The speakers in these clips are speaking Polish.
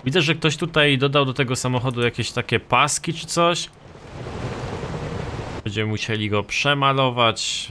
Widzę, że ktoś tutaj dodał do tego samochodu jakieś takie paski czy coś. Będziemy musieli go przemalować.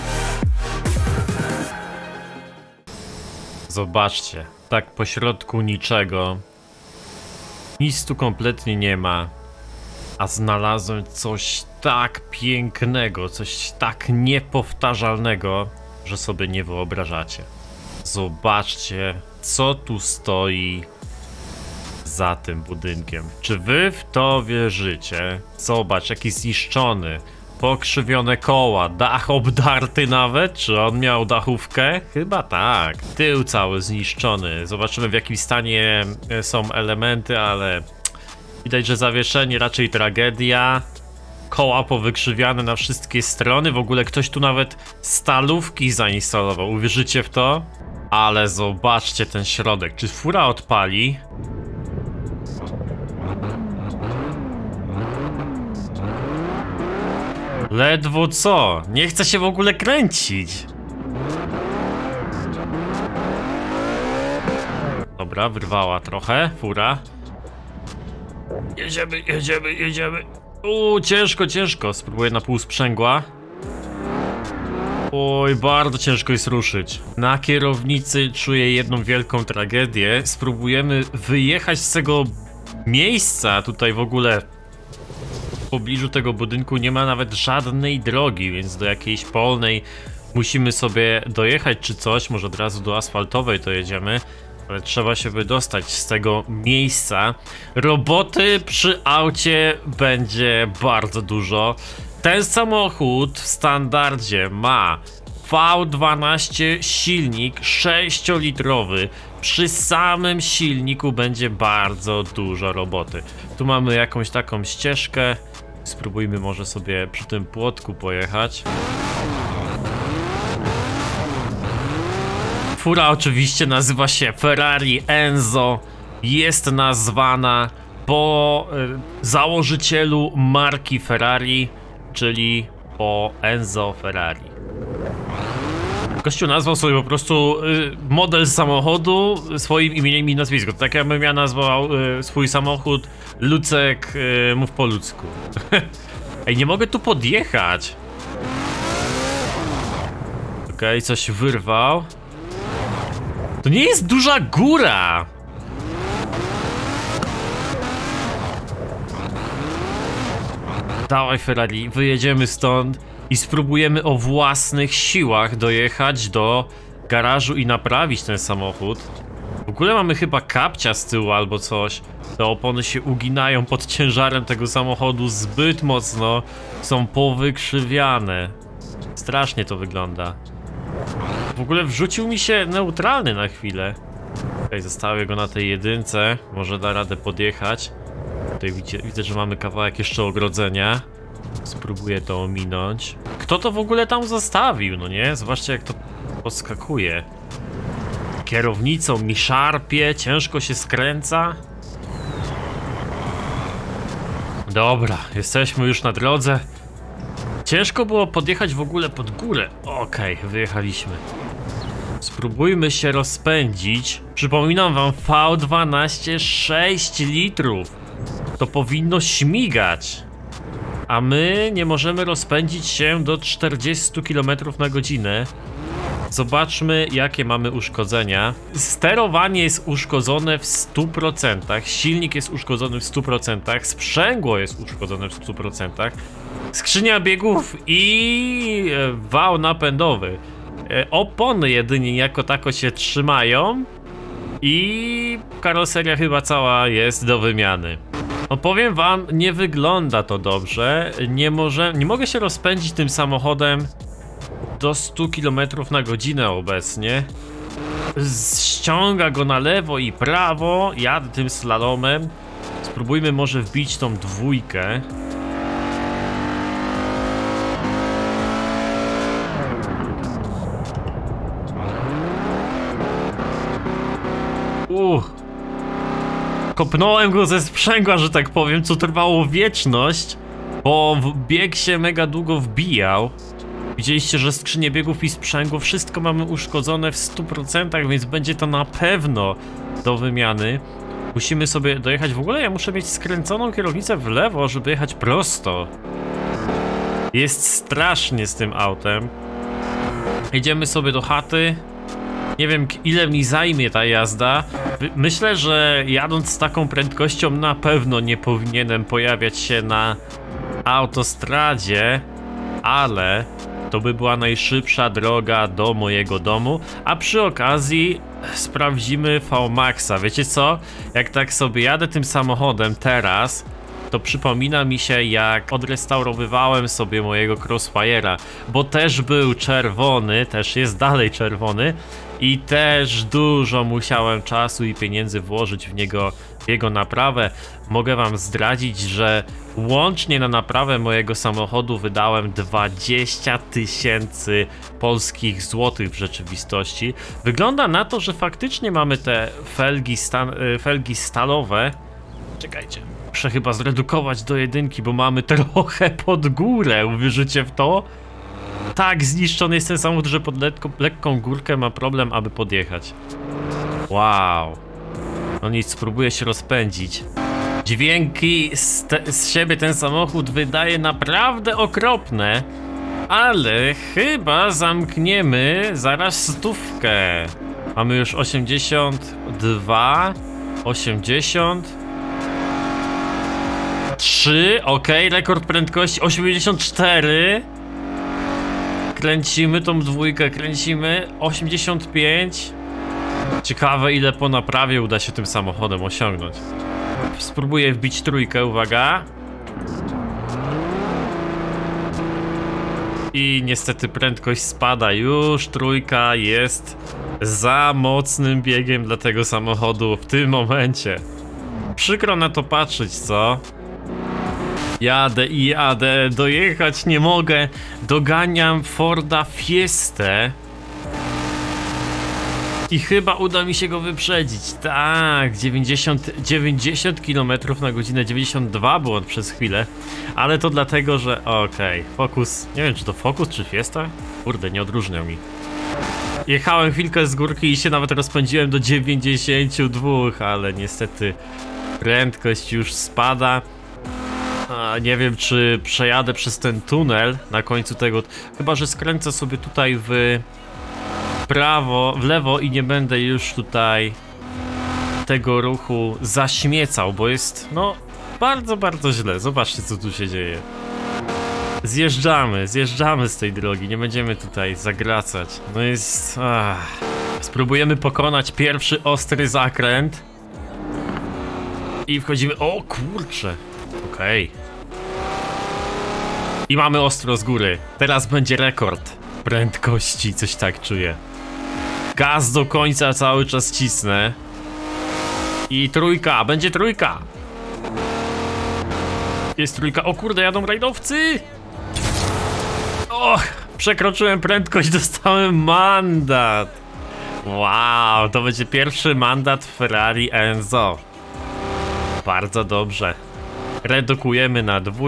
Zobaczcie, tak po środku niczego. Nic tu kompletnie nie ma. A znalazłem coś tak pięknego, coś tak niepowtarzalnego, że sobie nie wyobrażacie. Zobaczcie, co tu stoi za tym budynkiem. Czy wy w to wierzycie? Zobacz, jaki zniszczony. Pokrzywione koła, dach obdarty nawet? Czy on miał dachówkę? Chyba tak. Tył cały zniszczony. Zobaczymy, w jakim stanie są elementy, ale widać, że zawieszenie raczej tragedia. Koła powykrzywiane na wszystkie strony. W ogóle ktoś tu nawet stalówki zainstalował. Uwierzycie w to? Ale zobaczcie ten środek. Czy fura odpali? Ledwo co? Nie chce się w ogóle kręcić. Dobra, wyrwała trochę fura. Jedziemy, jedziemy, jedziemy. Ciężko, ciężko. Spróbuję na pół sprzęgła. Oj, bardzo ciężko jest ruszyć. Na kierownicy czuję jedną wielką tragedię. Spróbujemy wyjechać z tego miejsca. Tutaj w ogóle w pobliżu tego budynku nie ma nawet żadnej drogi, więc do jakiejś polnej musimy sobie dojechać czy coś. Może od razu do asfaltowej to jedziemy. Ale trzeba się wydostać z tego miejsca. Roboty przy aucie będzie bardzo dużo. Ten samochód w standardzie ma V12 silnik 6-litrowy. Przy samym silniku będzie bardzo dużo roboty. Tu mamy jakąś taką ścieżkę. Spróbujmy może sobie przy tym płotku pojechać. Fura oczywiście nazywa się Ferrari Enzo. Jest nazwana po założycielu marki Ferrari, czyli po Enzo Ferrari. Gościu nazwał sobie po prostu model samochodu swoim imieniem i nazwiskiem. Tak jakbym ja nazwał swój samochód Lucek, mów po ludzku. Ej, nie mogę tu podjechać. Okej, coś wyrwał. To nie jest duża góra! Dawaj Ferrari, wyjedziemy stąd i spróbujemy o własnych siłach dojechać do garażu i naprawić ten samochód. W ogóle mamy chyba kapcia z tyłu albo coś. Te opony się uginają pod ciężarem tego samochodu zbyt mocno. Są powykrzywiane. Strasznie to wygląda. W ogóle wrzucił mi się neutralny na chwilę. Okej, zostawię go na tej jedynce. Może da radę podjechać. Tutaj widzę, że mamy kawałek jeszcze ogrodzenia. Spróbuję to ominąć. Kto to w ogóle tam zostawił, no nie? Zobaczcie, jak to podskakuje. Kierownicą mi szarpie, ciężko się skręca. Dobra, jesteśmy już na drodze. Ciężko było podjechać w ogóle pod górę. Okej, wyjechaliśmy. Spróbujmy się rozpędzić. Przypominam wam, V12 6 litrów. To powinno śmigać. A my nie możemy rozpędzić się do 40 km na godzinę. Zobaczmy, jakie mamy uszkodzenia. Sterowanie jest uszkodzone w 100%. Silnik jest uszkodzony w 100%. Sprzęgło jest uszkodzone w 100%. Skrzynia biegów i wał napędowy. Opony jedynie jako tako się trzymają. I karoseria chyba cała jest do wymiany. No powiem wam, nie wygląda to dobrze. Nie mogę się rozpędzić tym samochodem do 100 km na godzinę obecnie. Ściąga go na lewo i prawo. Jadę tym slalomem. Spróbujmy może wbić tą dwójkę. Kopnąłem go ze sprzęgła, że tak powiem, co trwało wieczność, bo bieg się mega długo wbijał. Widzieliście, że skrzynie biegów i sprzęgło, wszystko mamy uszkodzone w 100%, więc będzie to na pewno do wymiany. Musimy sobie dojechać, w ogóle ja muszę mieć skręconą kierownicę w lewo, żeby jechać prosto. Jest strasznie z tym autem. Jedziemy sobie do chaty. Nie wiem, ile mi zajmie ta jazda. Myślę, że jadąc z taką prędkością na pewno nie powinienem pojawiać się na autostradzie, ale to by była najszybsza droga do mojego domu, a przy okazji sprawdzimy V-Maxa. Wiecie co? Jak tak sobie jadę tym samochodem teraz, to przypomina mi się, jak odrestaurowywałem sobie mojego Crossfire'a, bo też był czerwony, też jest dalej czerwony i też dużo musiałem czasu i pieniędzy włożyć w jego naprawę. Mogę wam zdradzić, że łącznie na naprawę mojego samochodu wydałem 20 000 polskich złotych w rzeczywistości. Wygląda na to, że faktycznie mamy te felgi stalowe. Czekajcie. Muszę chyba zredukować do 1, bo mamy trochę pod górę. Uwierzycie w to? Tak zniszczony jest ten samochód, że pod lekką górkę ma problem, aby podjechać. Wow. No nic, spróbuję się rozpędzić. Dźwięki z siebie ten samochód wydaje naprawdę okropne. Ale chyba zamkniemy zaraz 100. Mamy już 82, 80. 3, ok, rekord prędkości 84. Kręcimy tą dwójkę, kręcimy 85. Ciekawe, ile po naprawie uda się tym samochodem osiągnąć. Spróbuję wbić 3, uwaga. I niestety prędkość spada, już 3 jest za mocnym biegiem dla tego samochodu w tym momencie. Przykro na to patrzeć, co? Jadę i jadę, dojechać nie mogę. Doganiam Forda Fiestę. I chyba uda mi się go wyprzedzić. Tak, 90 km na godzinę, 92 było przez chwilę. Ale to dlatego, że... Okej, Focus... Nie wiem, czy to Focus, czy Fiesta? Kurde, nie odróżniał mi. Jechałem chwilkę z górki i się nawet rozpędziłem do 92, ale niestety prędkość już spada. Nie wiem, czy przejadę przez ten tunel na końcu tego... Chyba że skręcę sobie tutaj w prawo, w lewo i nie będę już tutaj tego ruchu zaśmiecał, bo jest, no, bardzo, bardzo źle. Zobaczcie, co tu się dzieje. Zjeżdżamy z tej drogi, nie będziemy tutaj zagracać. No jest... Spróbujemy pokonać pierwszy ostry zakręt. I wchodzimy... O kurczę! Okej. I mamy ostro z góry. Teraz będzie rekord prędkości, coś tak czuję. Gaz do końca cały czas cisnę. I 3, będzie 3. Jest 3, o kurde, jadą rajdowcy! Och, przekroczyłem prędkość, dostałem mandat. Wow, to będzie pierwszy mandat Ferrari Enzo. Bardzo dobrze. Redukujemy na 2.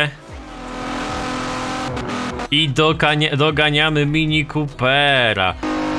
I doganiamy Mini Coopera.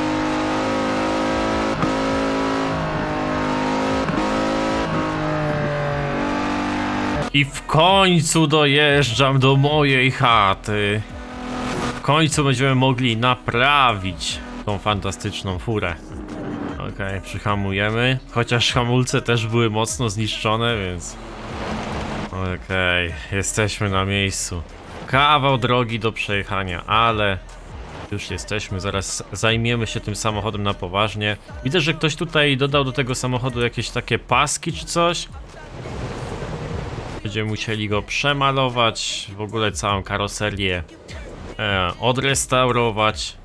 I w końcu dojeżdżam do mojej chaty. W końcu będziemy mogli naprawić tą fantastyczną furę. Okej, przyhamujemy. Chociaż hamulce też były mocno zniszczone, więc... Okej, jesteśmy na miejscu. Kawał drogi do przejechania, ale już jesteśmy, zaraz zajmiemy się tym samochodem na poważnie. Widzę, że ktoś tutaj dodał do tego samochodu jakieś takie paski czy coś. Będziemy musieli go przemalować, w ogóle całą karoserię odrestaurować.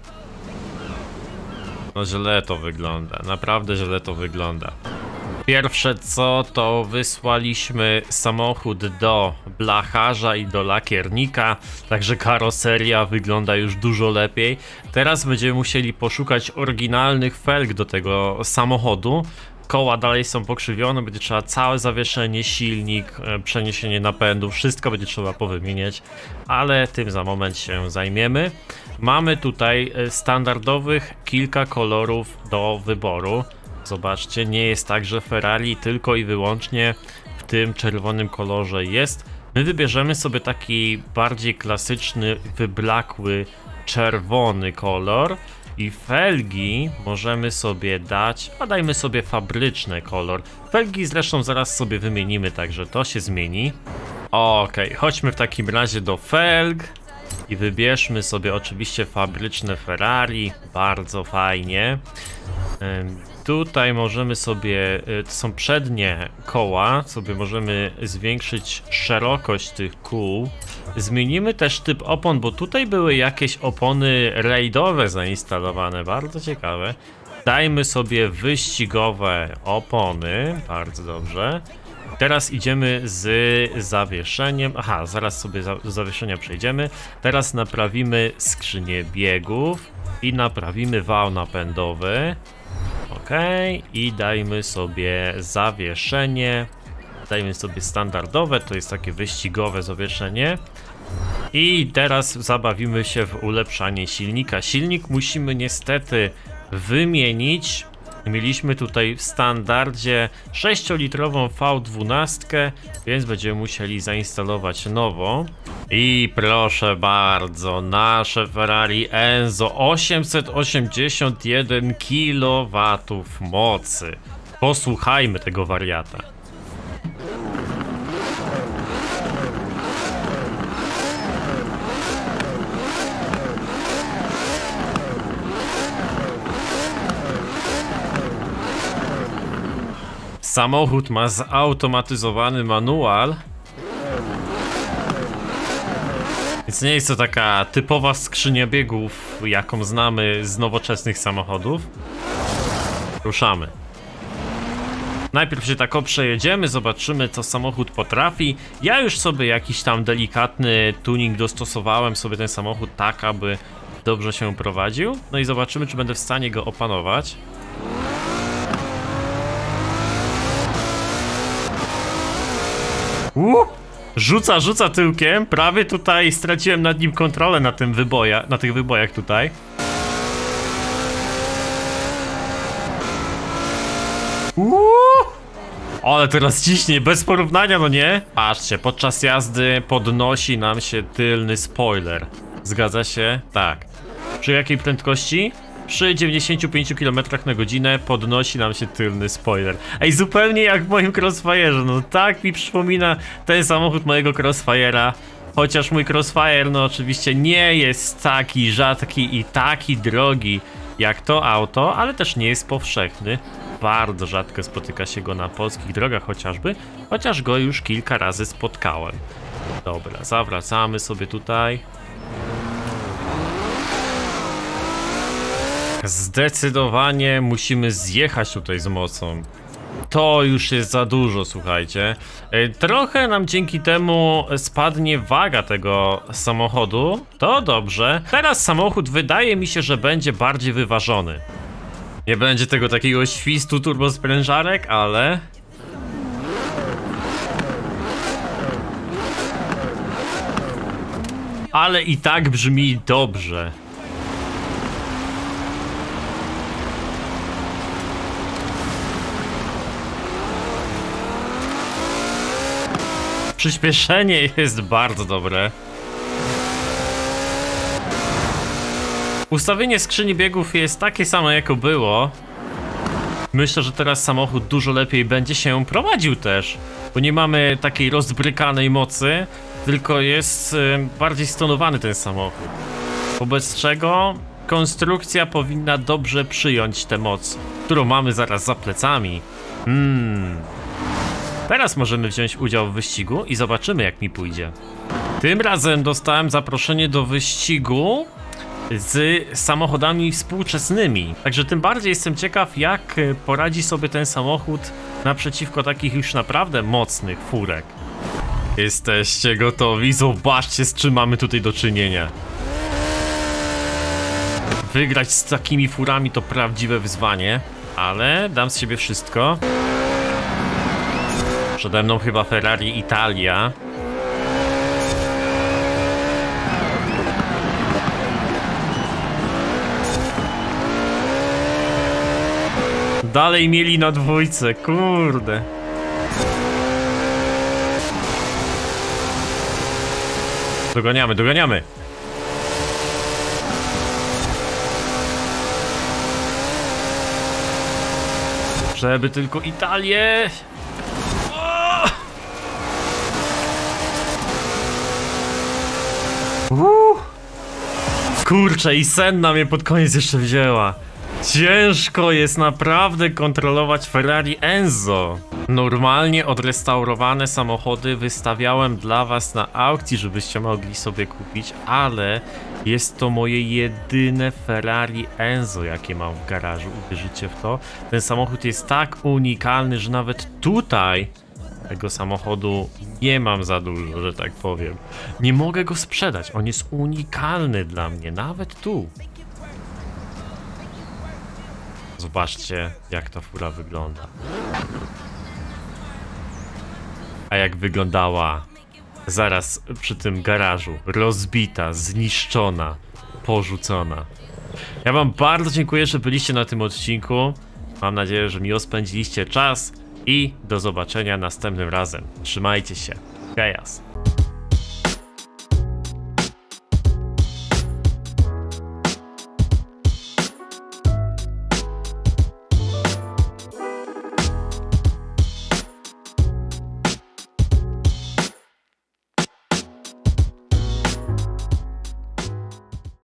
No źle to wygląda, naprawdę źle to wygląda. Pierwsze co, to wysłaliśmy samochód do blacharza i do lakiernika, także karoseria wygląda już dużo lepiej. Teraz będziemy musieli poszukać oryginalnych felg do tego samochodu. Koła dalej są pokrzywione, będzie trzeba całe zawieszenie, silnik, przeniesienie napędu, wszystko będzie trzeba powymieniać, ale tym za moment się zajmiemy. Mamy tutaj standardowych kilka kolorów do wyboru. Zobaczcie, nie jest tak, że Ferrari tylko i wyłącznie w tym czerwonym kolorze jest. My wybierzemy sobie taki bardziej klasyczny, wyblakły, czerwony kolor i felgi możemy sobie dać, a dajmy sobie fabryczny kolor. Felgi zresztą zaraz sobie wymienimy, także to się zmieni. Okej, chodźmy w takim razie do felg i wybierzmy sobie oczywiście fabryczne Ferrari, bardzo fajnie. Tutaj możemy sobie, to są przednie koła, sobie możemy zwiększyć szerokość tych kół. Zmienimy też typ opon, bo tutaj były jakieś opony rajdowe zainstalowane, bardzo ciekawe. Dajmy sobie wyścigowe opony, bardzo dobrze. Teraz idziemy z zawieszeniem, aha, zaraz sobie do zawieszenia przejdziemy. Teraz naprawimy skrzynię biegów i naprawimy wał napędowy. Ok, i dajmy sobie zawieszenie. Dajmy sobie standardowe, to jest takie wyścigowe zawieszenie. I teraz zabawimy się w ulepszanie silnika. Silnik musimy niestety wymienić. Mieliśmy tutaj w standardzie 6-litrową V12, więc będziemy musieli zainstalować nową. I proszę bardzo, nasze Ferrari Enzo 881 kW mocy. Posłuchajmy tego wariata. Samochód ma zautomatyzowany manual, więc nie jest to taka typowa skrzynia biegów, jaką znamy z nowoczesnych samochodów. Ruszamy. Najpierw się tak przejedziemy, zobaczymy co samochód potrafi. Ja już sobie jakiś tam delikatny tuning dostosowałem sobie ten samochód tak, aby dobrze się prowadził. No i zobaczymy, czy będę w stanie go opanować. Rzuca tyłkiem, prawie tutaj straciłem nad nim kontrolę na tym na tych wybojach tutaj. Ale teraz ciśnie, bez porównania, no nie? Patrzcie, podczas jazdy podnosi nam się tylny spoiler. Zgadza się? Tak. Przy jakiej prędkości? Przy 95 km na godzinę podnosi nam się tylny spoiler. Ej, zupełnie jak w moim Crossfire'ze, no tak mi przypomina ten samochód mojego Crossfire'a. Chociaż mój Crossfire, no oczywiście nie jest taki rzadki i taki drogi jak to auto, ale też nie jest powszechny. Bardzo rzadko spotyka się go na polskich drogach chociażby, chociaż go już kilka razy spotkałem. Dobra, zawracamy sobie tutaj. Zdecydowanie musimy zjechać tutaj z mocą. To już jest za dużo, słuchajcie. Trochę nam dzięki temu spadnie waga tego samochodu. To dobrze. Teraz samochód wydaje mi się, że będzie bardziej wyważony. Nie będzie tego takiego świstu turbosprężarek, ale... Ale i tak brzmi dobrze. Przyspieszenie jest bardzo dobre. Ustawienie skrzyni biegów jest takie samo jako było. Myślę, że teraz samochód dużo lepiej będzie się prowadził też, bo nie mamy takiej rozbrykanej mocy, tylko jest bardziej stonowany ten samochód. Wobec czego konstrukcja powinna dobrze przyjąć tę moc, którą mamy zaraz za plecami. Teraz możemy wziąć udział w wyścigu i zobaczymy, jak mi pójdzie. Tym razem dostałem zaproszenie do wyścigu z samochodami współczesnymi. Także tym bardziej jestem ciekaw, jak poradzi sobie ten samochód naprzeciwko takich już naprawdę mocnych furek. Jesteście gotowi? Zobaczcie, z czym mamy tutaj do czynienia. Wygrać z takimi furami to prawdziwe wyzwanie, ale dam z siebie wszystko. Przede mną chyba Ferrari Italia. Dalej mieli na dwójce, kurde. Doganiamy, doganiamy. Żeby tylko Italię. Kurczę, i Senna mnie pod koniec jeszcze wzięła. Ciężko jest naprawdę kontrolować Ferrari Enzo. Normalnie odrestaurowane samochody wystawiałem dla was na aukcji, żebyście mogli sobie kupić, ale jest to moje jedyne Ferrari Enzo, jakie mam w garażu. Uwierzycie w to? Ten samochód jest tak unikalny, że nawet tutaj tego samochodu nie mam za dużo, że tak powiem. Nie mogę go sprzedać, on jest unikalny dla mnie, nawet tu. Zobaczcie, jak ta fura wygląda. A jak wyglądała zaraz przy tym garażu. Rozbita, zniszczona, porzucona. Ja wam bardzo dziękuję, że byliście na tym odcinku. Mam nadzieję, że miło spędziliście czas i do zobaczenia następnym razem. Trzymajcie się. Chaos.